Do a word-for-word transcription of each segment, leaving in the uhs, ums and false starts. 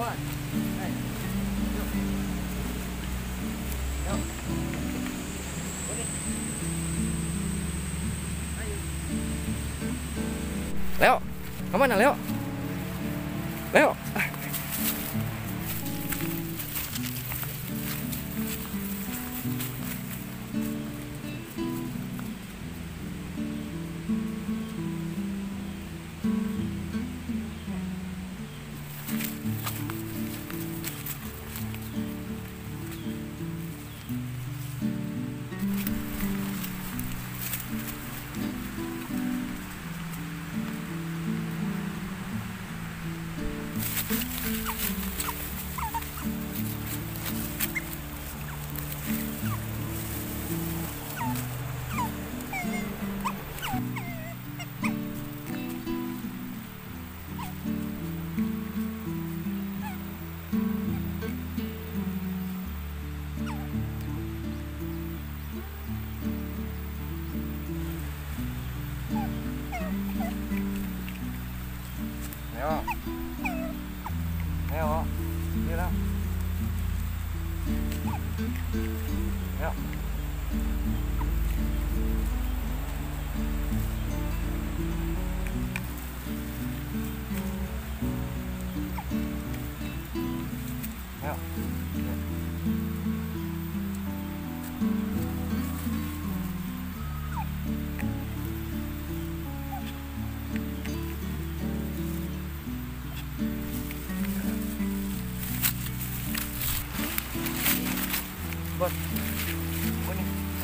jalan. Hei, yuk. Yuk. Ini. Ayo. Leo, kemana Leo? Leo. Leo. Leo. Đi đâu? Leo. Leo. Bon. Ini.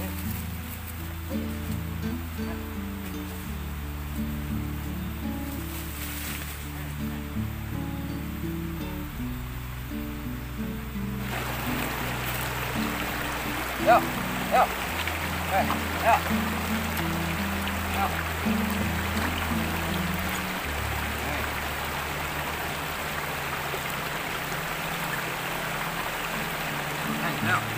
Yo, yo. Hey, yo. Yo. Hey, yo.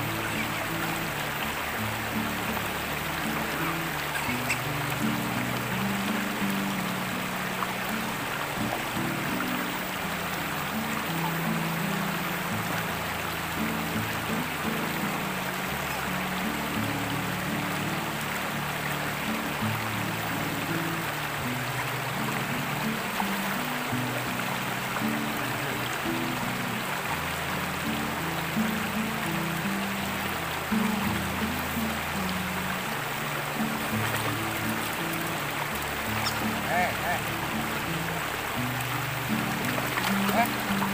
Hey, hey. Eh.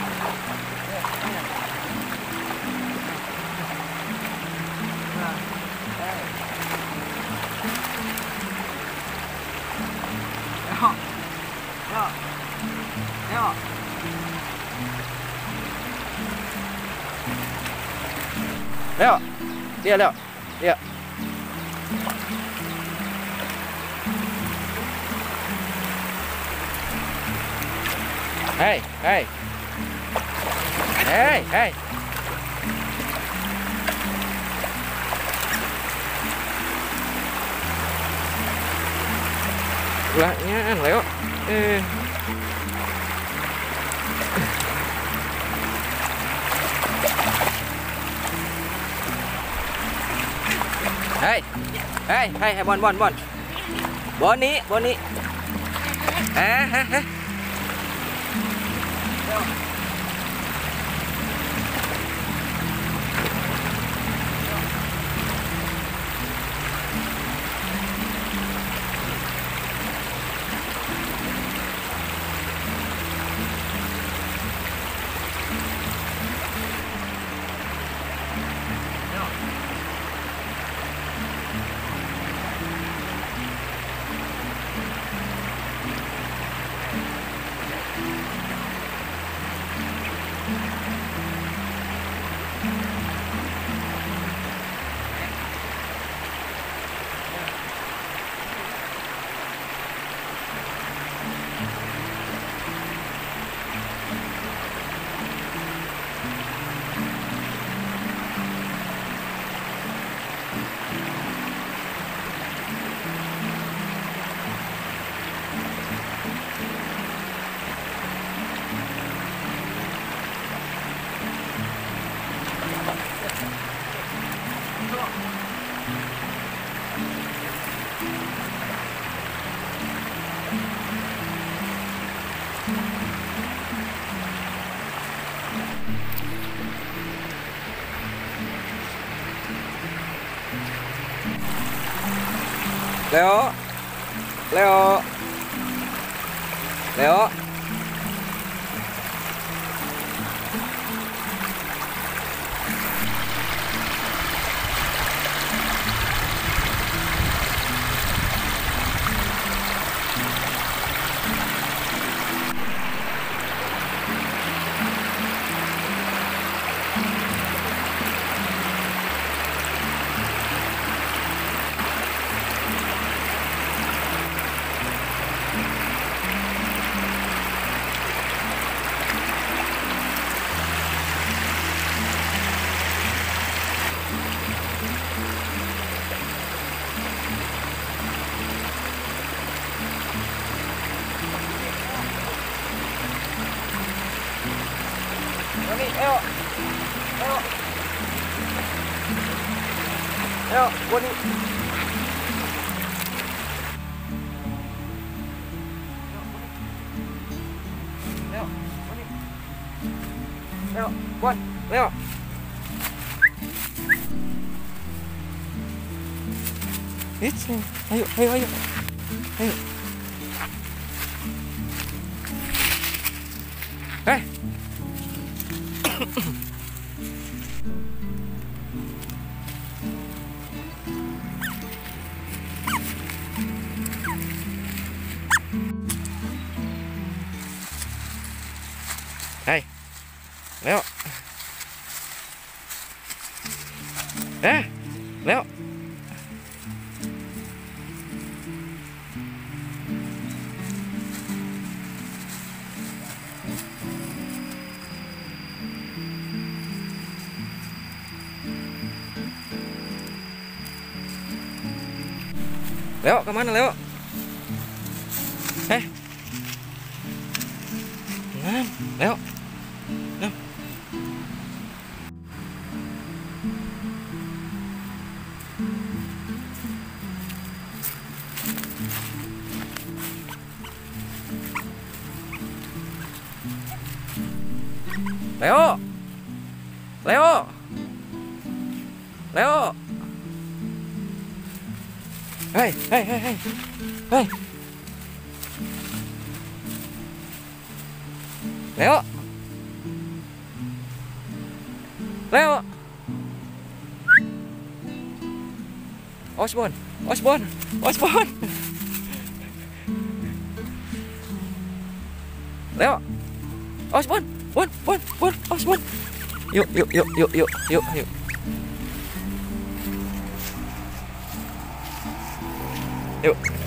Nah, hey. Leo. Leo. Leo. Leo. Dia, Leo. Dia. Hei, hei. Hei, hei. Ulahnya an Leo. Eh. Hei. Hei, hei, Bon, Bon, Bon. Boni, Boni. Ah, ah, ah. Hey. Leo, Leo, Leo. Ini, ayo, ayo, ayo, Boni. Ayo, Boni. Ayo, Bon, ayo. It's, ayo, ayo, ayo, ayo. Eh. Hey, Leo. Eh, Leo. Leo, kemana Leo? Eh, Nan, Leo. Leo. Leo. Leo. Leo. Hei, hei, hei, hei. Hei. Leo. Leo. Osborn, Osborn, Osborn. Leo. Osborn, Bon, Bon, Bon, Osborn. Yuk, yuk, yuk, yuk, yuk, yuk, yuk. Yuk.